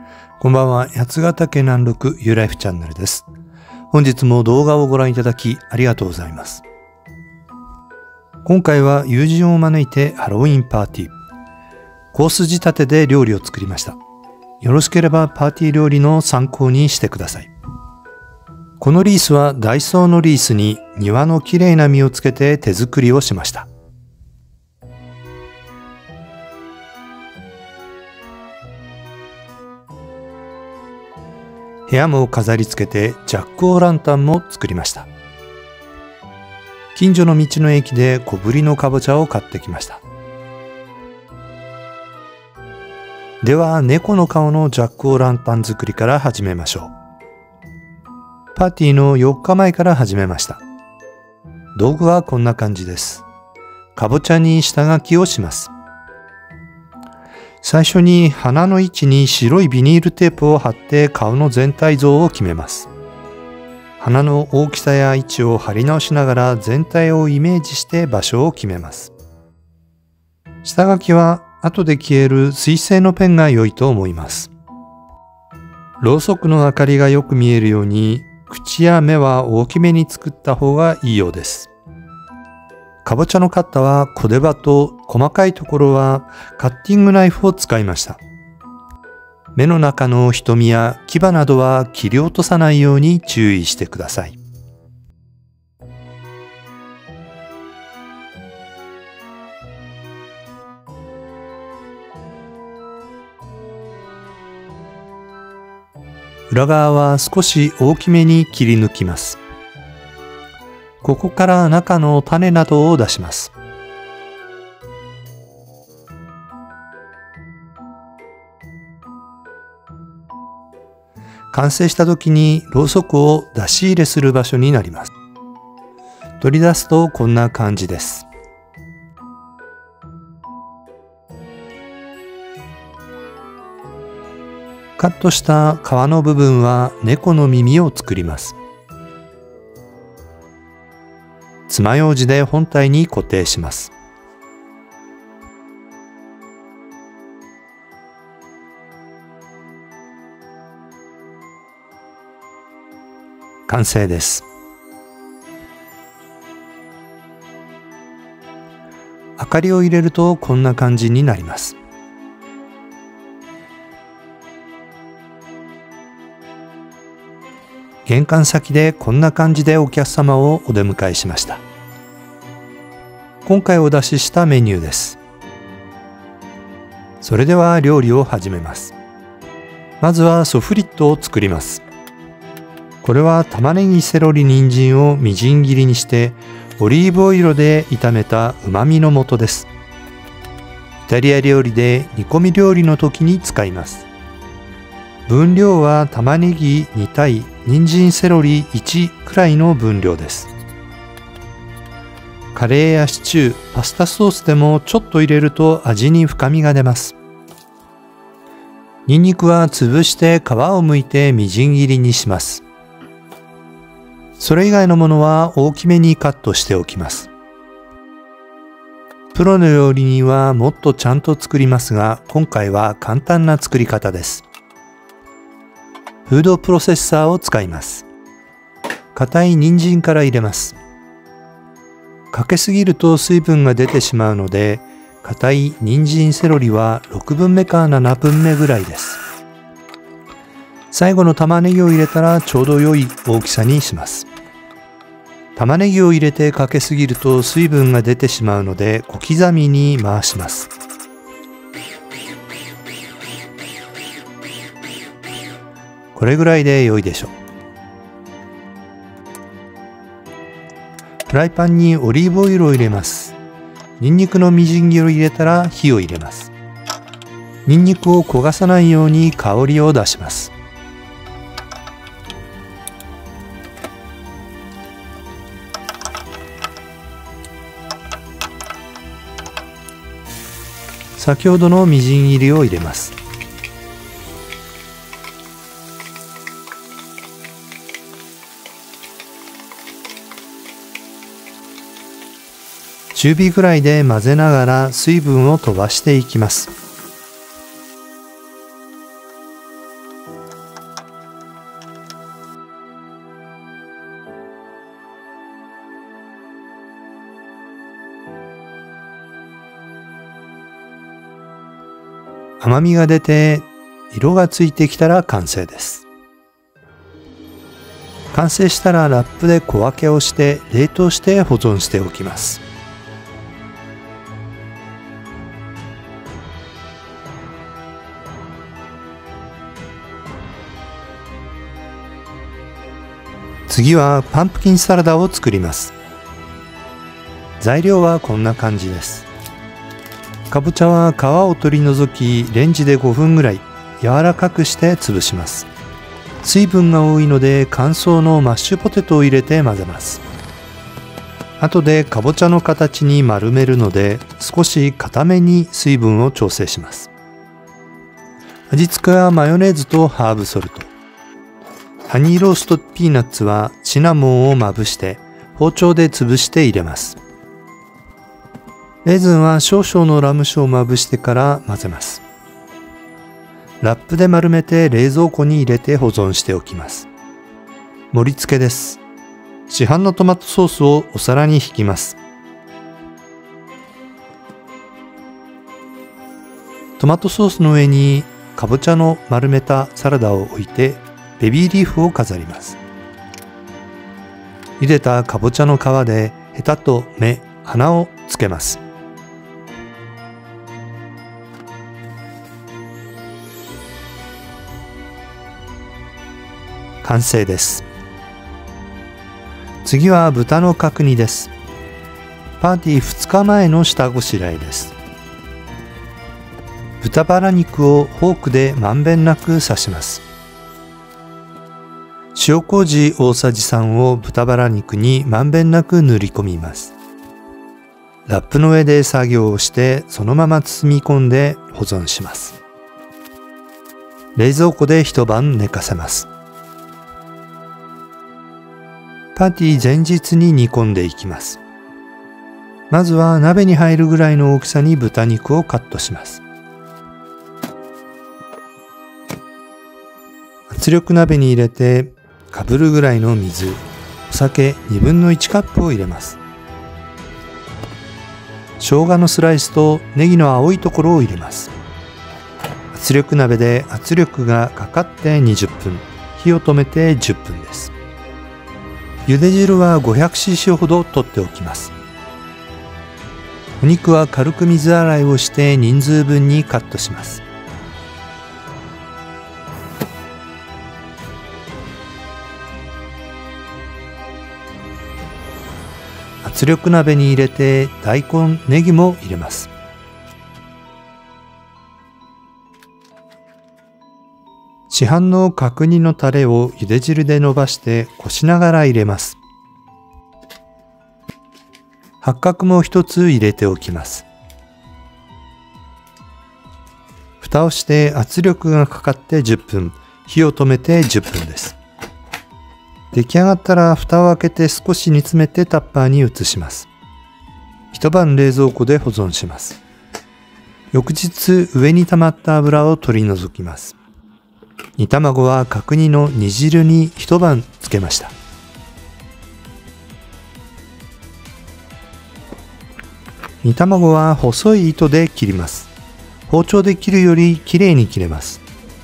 こんばんは、八ヶ岳南麓ユーライフチャンネルです。本日も動画をご覧いただきありがとうございます。今回は友人を招いてハロウィンパーティー。コース仕立てで料理を作りました。よろしければパーティー料理の参考にしてください。このリースはダイソーのリースに庭のきれいな実をつけて手作りをしました。部屋も飾り付けてジャックオーランタンも作りました。近所の道の駅で小ぶりのかぼちゃを買ってきました。では猫の顔のジャックオーランタン作りから始めましょう。パーティーの4日前から始めました。道具はこんな感じです。かぼちゃに下書きをします。最初に鼻の位置に白いビニールテープを貼って顔の全体像を決めます。鼻の大きさや位置を貼り直しながら全体をイメージして場所を決めます。下書きは後で消える水性のペンが良いと思います。ろうそくの明かりがよく見えるように口や目は大きめに作った方がいいようです。かぼちゃのカッタは小出刃と細かいところはカッティングナイフを使いました。目の中の瞳や牙などは切り落とさないように注意してください。裏側は少し大きめに切り抜きます。ここから中の種などを出します。完成した時にろうそくを出し入れする場所になります。取り出すとこんな感じです。カットした皮の部分は猫の耳を作ります。爪楊枝で本体に固定します。完成です。明かりを入れるとこんな感じになります。玄関先でこんな感じでお客様をお出迎えしました。今回お出ししたメニューです。それでは料理を始めます。まずはソフリットを作ります。これは玉ねぎ、セロリ、人参をみじん切りにしてオリーブオイルで炒めた旨味の素です。イタリア料理で煮込み料理の時に使います。分量は玉ねぎ2対人参セロリ1くらいの分量です。カレーやシチュー、パスタソースでもちょっと入れると味に深みが出ます。ニンニクは潰して皮を剥いてみじん切りにします。それ以外のものは大きめにカットしておきます。プロの料理人はもっとちゃんと作りますが、今回は簡単な作り方です。フードプロセッサーを使います。硬い人参から入れます。かけすぎると水分が出てしまうので、硬い人参セロリは6分目か7分目ぐらいです。最後の玉ねぎを入れたらちょうど良い大きさにします。玉ねぎを入れてかけすぎると水分が出てしまうので小刻みに回します。これぐらいで良いでしょう。フライパンにオリーブオイルを入れます。ニンニクのみじん切りを入れたら火を入れます。ニンニクを焦がさないように香りを出します。先ほどのみじん切りを入れます。中火ぐらいで混ぜながら水分を飛ばしていきます。 甘みが出て色がついてきたら完成です。完成したらラップで小分けをして冷凍して保存しておきます。次はパンプキンサラダを作ります。材料はこんな感じです。かぼちゃは皮を取り除き、レンジで5分ぐらい柔らかくして潰します。水分が多いので乾燥のマッシュポテトを入れて混ぜます。後でかぼちゃの形に丸めるので少し固めに水分を調整します。味付けはマヨネーズとハーブソルト。ハニーローストピーナッツはシナモンをまぶして包丁で潰して入れます。レーズンは少々のラム酒をまぶしてから混ぜます。ラップで丸めて冷蔵庫に入れて保存しておきます。盛り付けです。市販のトマトソースをお皿に引きます。トマトソースの上にかぼちゃの丸めたサラダを置いてベビーリーフを飾ります。茹でたかぼちゃの皮でヘタと目、花をつけます。完成です。次は豚の角煮です。パーティー2日前の下ごしらえです。豚バラ肉をフォークでまんべんなく刺します。塩麹大さじ3を豚バラ肉にまんべんなく塗り込みます。ラップの上で作業をしてそのまま包み込んで保存します。冷蔵庫で一晩寝かせます。パーティー前日に煮込んでいきます。まずは鍋に入るぐらいの大きさに豚肉をカットします。圧力鍋に入れてかぶるぐらいの水、お酒1/2カップを入れます。生姜のスライスとネギの青いところを入れます。圧力鍋で圧力がかかって20分、火を止めて10分です。茹で汁は 500cc ほど取っておきます。お肉は軽く水洗いをして人数分にカットします。圧力鍋に入れて大根、ネギも入れます。市販の角煮のタレを茹で汁で伸ばしてこしながら入れます。八角も一つ入れておきます。蓋をして圧力がかかって10分、火を止めて10分です。出来上がったら蓋を開けて少し煮詰めてタッパーに移します。一晩冷蔵庫で保存します。翌日上に溜まった油を取り除きます。煮卵は角煮の煮汁に一晩つけました。煮卵は細い糸で切ります。包丁で切るよりきれいに切れます。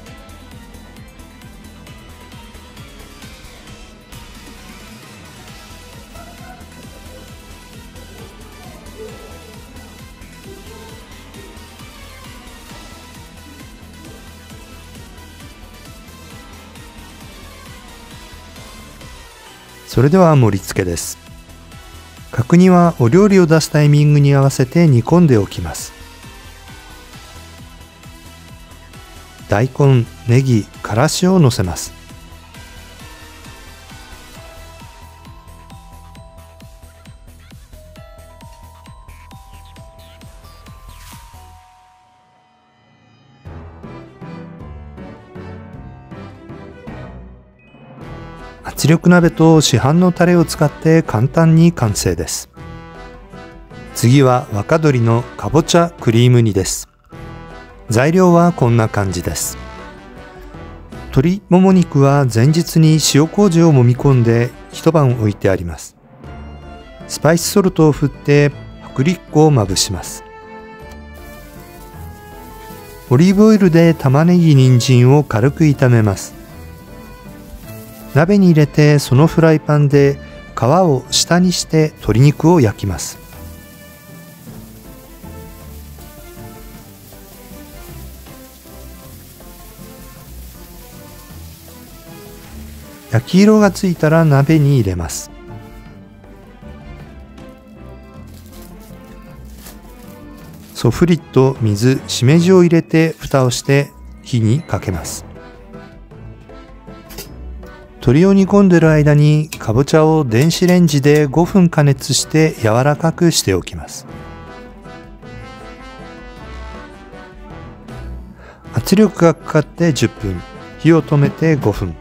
それでは盛り付けです。角煮はお料理を出すタイミングに合わせて煮込んでおきます。大根、ネギ、からしをのせます。圧力鍋と市販のタレを使って簡単に完成です。次は若鶏のかぼちゃクリーム煮です。材料はこんな感じです。 鶏もも肉は前日に塩麹を揉み込んで一晩置いてあります。スパイスソルトを振って薄力粉をまぶします。オリーブオイルで玉ねぎ、人参を軽く炒めます。鍋に入れてそのフライパンで皮を下にして鶏肉を焼きます。焼き色がついたら鍋に入れます。ソフリット、水、しめじを入れて蓋をして火にかけます。鶏を煮込んでいる間にかぼちゃを電子レンジで5分加熱して柔らかくしておきます。圧力がかかって10分、火を止めて5分。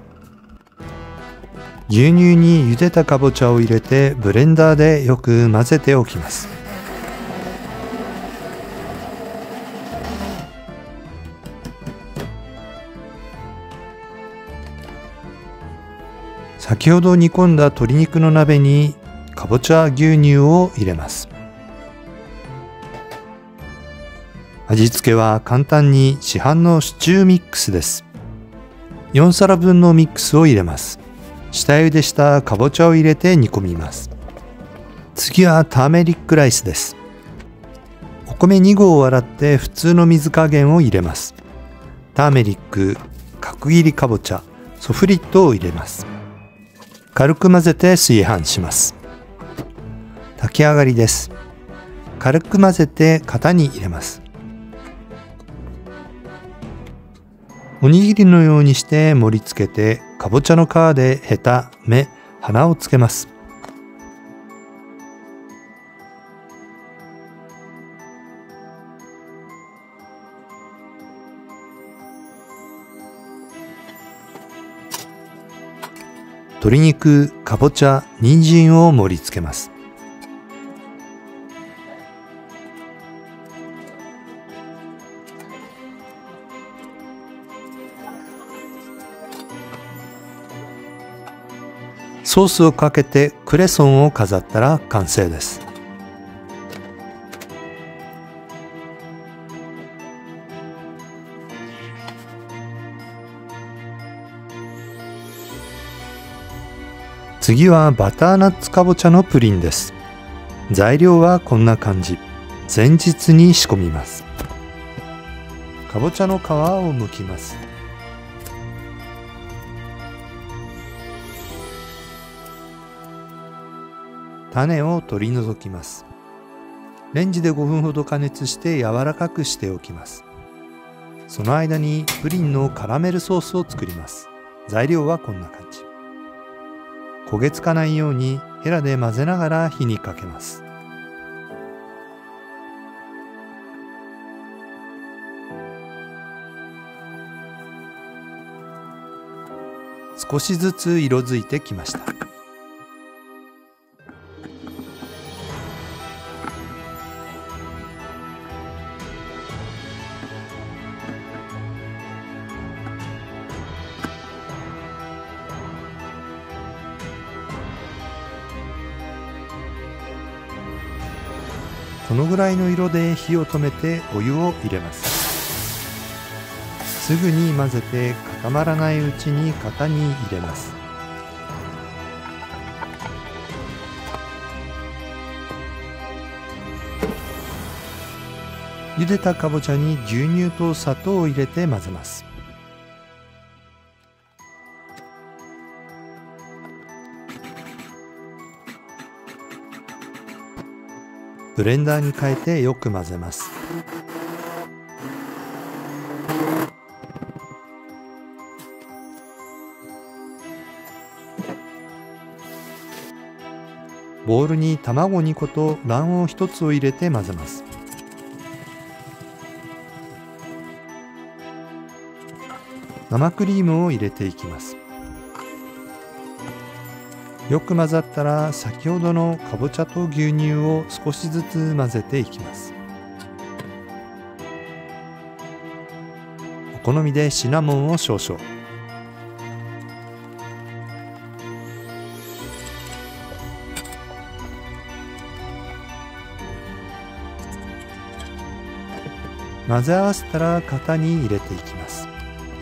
牛乳に茹でたかぼちゃを入れてブレンダーでよく混ぜておきます。先ほど煮込んだ鶏肉の鍋にかぼちゃ牛乳を入れます。味付けは簡単に市販のシチューミックスです。4皿分のミックスを入れます。下茹でしたかぼちゃを入れて煮込みます。次はターメリックライスです。お米2合を洗って普通の水加減を入れます。ターメリック、角切りかぼちゃ、ソフリットを入れます。軽く混ぜて炊飯します。炊き上がりです。軽く混ぜて型に入れます。おにぎりのようにして盛り付けて、かぼちゃの皮でヘタ、目、花をつけます。鶏肉、かぼちゃ、人参を盛り付けます。ソースをかけてクレソンを飾ったら完成です。次はバターナッツかぼちゃのプリンです。材料はこんな感じ。前日に仕込みます。かぼちゃの皮を剥きます。種を取り除きます。レンジで5分ほど加熱して柔らかくしておきます。その間にプリンのカラメルソースを作ります。材料はこんな感じ。焦げつかないようにヘラで混ぜながら火にかけます。少しずつ色づいてきました。このぐらいの色で火を止めてお湯を入れます。すぐに混ぜて固まらないうちに型に入れます。茹でたかぼちゃに牛乳と砂糖を入れて混ぜます。ブレンダーに変えてよく混ぜます。ボウルに卵2個と卵黄1つを入れて混ぜます。生クリームを入れていきます。よく混ざったら先ほどのかぼちゃと牛乳を少しずつ混ぜていきます。お好みでシナモンを少々、 混ぜ合わせたら型に入れていきます。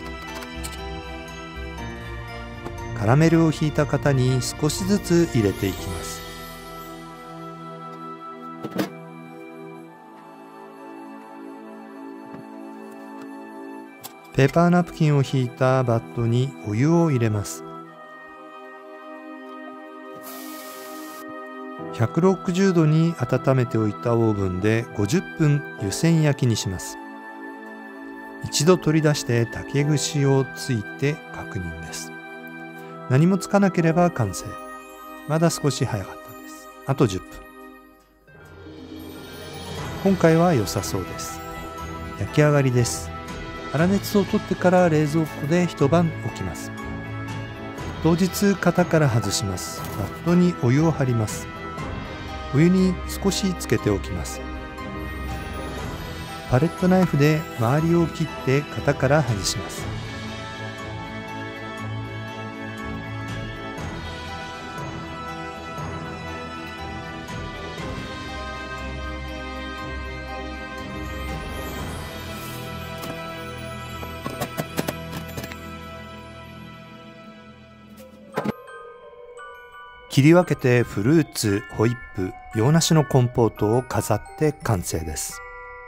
カラメルをひいた型に少しずつ入れていきます。ペーパーナプキンをひいたバットにお湯を入れます。160度に温めておいたオーブンで50分湯煎焼きにします。一度取り出して竹串をついて確認です。何もつかなければ完成。まだ少し早かったです。あと10分。今回は良さそうです。焼き上がりです。粗熱を取ってから冷蔵庫で一晩置きます。当日型から外します。バットにお湯を張ります。お湯に少しつけておきます。パレットナイフで周りを切って型から外します。切り分けてフルーツ、ホイップ、洋梨のコンポートを飾って完成です。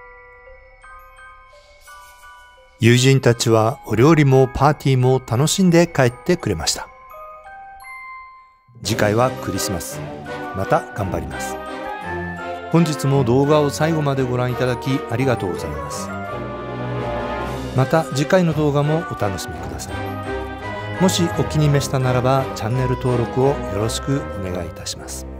友人たちはお料理もパーティーも楽しんで帰ってくれました。次回はクリスマス。また頑張ります。本日も動画を最後までご覧いただきありがとうございます。また次回の動画もお楽しみください。もしお気に召したならばチャンネル登録をよろしくお願いいたします。